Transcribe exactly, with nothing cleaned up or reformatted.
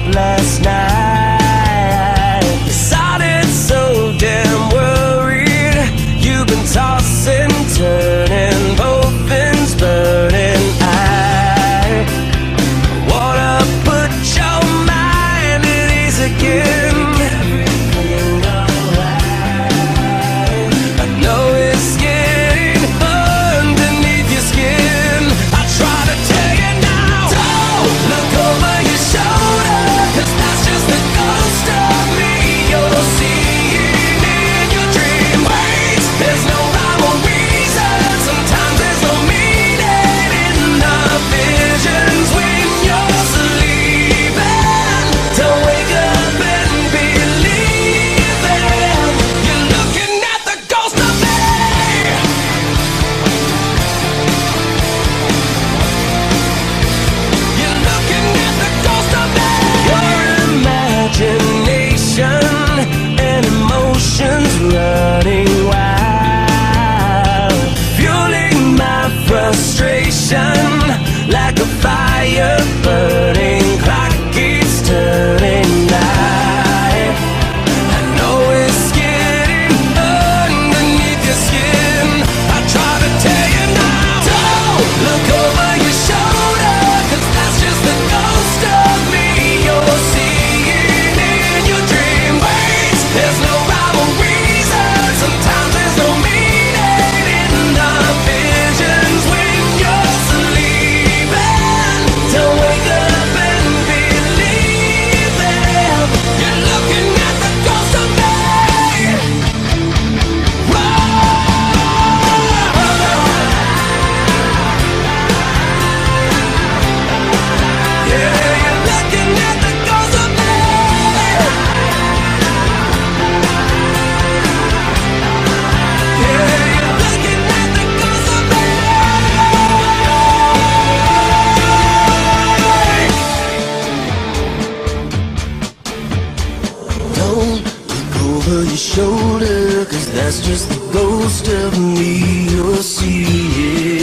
last night. You sounded so damn worried. You've been tossing, turning, both ends burning. I wanna put your mind at ease again. Everything alright. I know it's getting underneath your skin. I try to tell you now, don't look over your shoulder, 'cause that's just the ghost of me you're seeing in your dream. Wait, there's no rhyme or reason. Sometimes there's no meaning in the visions when you're sleeping. Don't wake up and believe it. You're looking at the ghost of me. You're looking at the ghost of me. Your imagination and emotions running wild, fueling my frustration like a fire burning. Clock keeps turning light. I know it's getting underneath your skin. I try to tell you now, don't look over your shoulder, 'cause that's just the ghost of me you're seeing in your dream. Wait, there's no rhyme or reason. Sometimes there's no meaning in the visions when you're sleeping. Don't wake up and believe it. You're looking at the ghost of me. Yeah, you're looking at the ghost of me. Yeah, you're looking at the ghost of me. Don't look over your shoulder, 'cause that's just the ghost of me you're seeing.